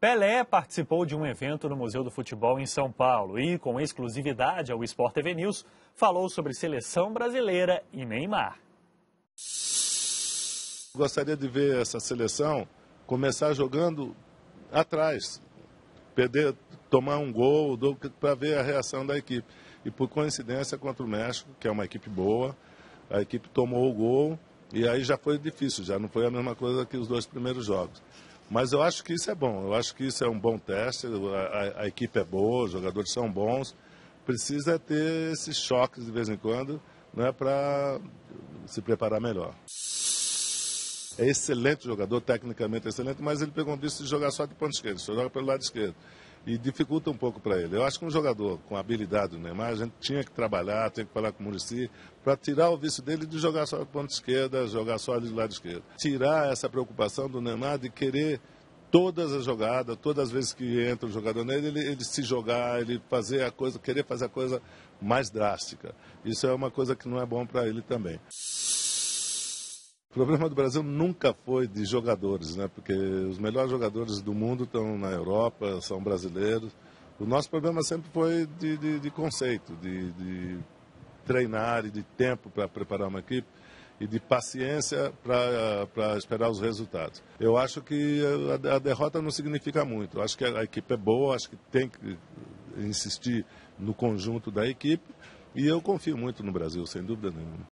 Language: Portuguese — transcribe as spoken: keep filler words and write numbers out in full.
Pelé participou de um evento no Museu do Futebol em São Paulo e, com exclusividade ao Sport T V News, falou sobre seleção brasileira e Neymar. Gostaria de ver essa seleção começar jogando atrás, perder, tomar um gol para ver a reação da equipe. E por coincidência contra o México, que é uma equipe boa, a equipe tomou o gol e aí já foi difícil, já não foi a mesma coisa que os dois primeiros jogos. Mas eu acho que isso é bom, eu acho que isso é um bom teste, a, a, a equipe é boa, os jogadores são bons, precisa ter esses choques de vez em quando, né, para se preparar melhor. É excelente jogador, tecnicamente excelente, mas ele pegou um vício de jogar só de ponta esquerda, só joga pelo lado esquerdo. E dificulta um pouco para ele. Eu acho que um jogador com a habilidade do Neymar, a gente tinha que trabalhar, tinha que falar com o Muricy, para tirar o vício dele de jogar só de ponta esquerda, jogar só ali do lado esquerdo. Tirar essa preocupação do Neymar de querer todas as jogadas, todas as vezes que entra o jogador nele, ele, ele se jogar, ele fazer a coisa, querer fazer a coisa mais drástica. Isso é uma coisa que não é bom para ele também. O problema do Brasil nunca foi de jogadores, né? Porque os melhores jogadores do mundo estão na Europa, são brasileiros. O nosso problema sempre foi de, de, de conceito, de, de treinar e de tempo para preparar uma equipe e de paciência para esperar os resultados. Eu acho que a, a derrota não significa muito. Eu acho que a, a equipe é boa, acho que tem que insistir no conjunto da equipe e eu confio muito no Brasil, sem dúvida nenhuma.